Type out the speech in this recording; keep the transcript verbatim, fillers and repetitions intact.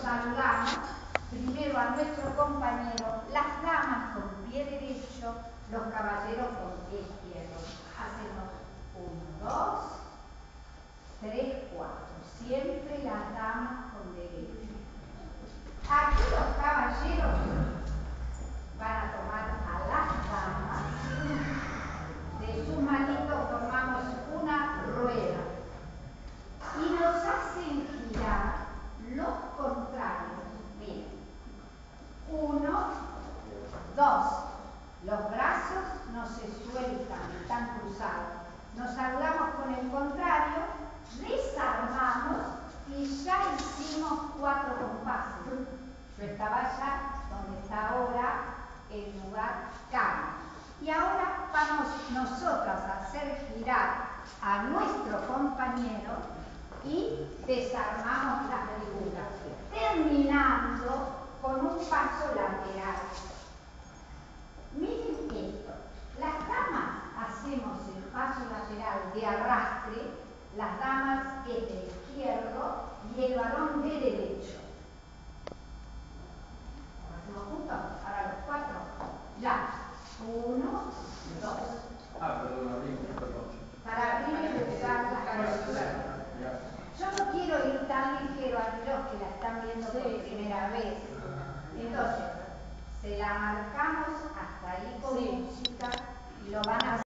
saludamos primero a nuestro compañero, las damas con pie derecho, los caballeros con pie izquierdo. Hacemos uno, dos, tres, cuatro. Siempre las damas con derecho. Aquí los caballeros van a tomar a las damas. De sus manitos formamos una rueda y nos hacen girar los contrarios. Miren, uno, dos, los brazos no se sueltan, están cruzados. Nos saludamos con el contrario, desarmamos y ya hicimos cuatro compases. Yo estaba allá donde está ahora el lugar cambia. Y ahora vamos nosotras a hacer girar a nuestro compañero y desarmamos las figuras, terminando con un paso lateral. Miren esto, las damas hacemos el paso lateral de arrastre, las damas es de izquierdo y el varón de derecho. ¿Lo hacemos juntos? Ahora los cuatro. Ya. Uno, dos. Ah, perdón, abrimos, perdón. Para abrir y empezar las cosas. Yo no quiero ir tan ligero a los que la están viendo por primera vez. Entonces, se la marcamos hasta ahí con música y lo van a hacer.